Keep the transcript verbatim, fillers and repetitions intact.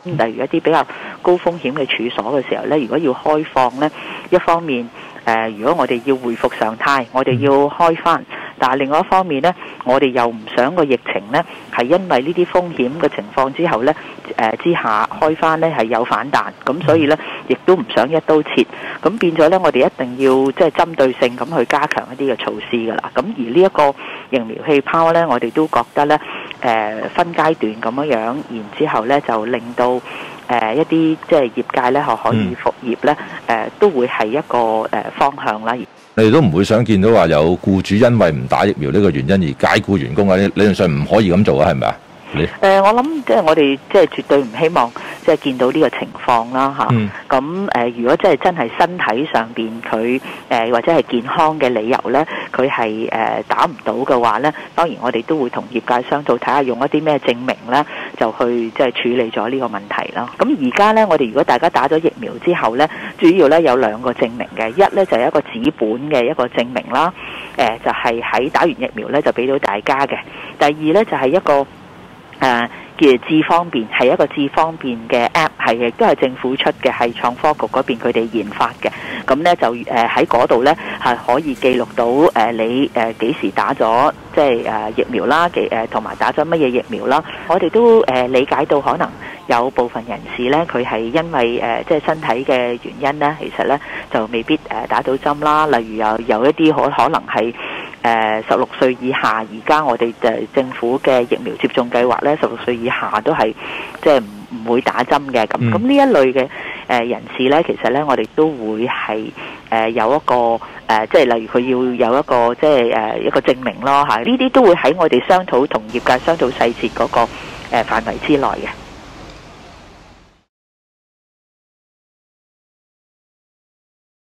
例如一啲比較高風險嘅處所嘅時候呢，如果要開放呢，一方面誒、呃，如果我哋要回復常態，我哋要開翻，但係另外一方面呢，我哋又唔想個疫情呢係因為呢啲風險嘅情況之後呢，誒、呃、之下開翻呢係有反彈，咁所以呢，亦都唔想一刀切，咁變咗呢，我哋一定要即係針對性咁去加強一啲嘅措施㗎啦。咁而呢一個疫苗氣泡呢，我哋都覺得呢，誒、呃、分階段咁樣樣，然之後呢就令到誒、呃、一啲即係業界呢可可以復業呢，誒、呃、都會係一個誒、呃、方向啦。 你哋都唔會想見到話有僱主因為唔打疫苗呢個原因而解僱員工啊？理論上唔可以咁做啊，係咪啊？誒、 呃，我諗即係我哋即係絕對唔希望即係見到呢個情況啦嚇。咁、 嗯、 誒、呃，如果即係真係身體上邊佢誒或者係健康嘅理由咧，佢係誒打唔到嘅話咧，當然我哋都會同業界商討，睇下用一啲咩證明咧，就去即係處理咗呢個問題啦。咁而家咧，我哋如果大家打咗疫苗之後咧，主要咧有兩個證明嘅，一咧就係一個紙本嘅一個證明啦，誒、呃、就係、是、喺打完疫苗咧就俾到大家嘅。第二咧就係、是、一個誒、呃、叫智方便，係一個智方便嘅 app， 係亦都係政府出嘅，係創科局嗰邊佢哋研發嘅。咁呢就誒喺嗰度呢，係可以記錄到誒、呃、你誒幾、呃、時打咗即係誒、呃、疫苗啦，幾誒同埋打咗乜嘢疫苗啦。我哋都誒、呃、理解到可能有部分人士呢，佢係因為誒、呃、即係身體嘅原因呢，其實呢就未必誒、呃、打到針啦。例如有有一啲可可能係誒十六歲以下，而家我哋誒政府嘅疫苗接種計劃咧，十六歲以下都係即係唔唔會打針嘅。咁咁呢一類嘅誒人士咧，其實咧我哋都會係誒有一個誒，即係例如佢要有一個即係誒一個證明咯嚇。呢啲都會喺我哋商討同業界商討細節嗰個誒範圍之內嘅。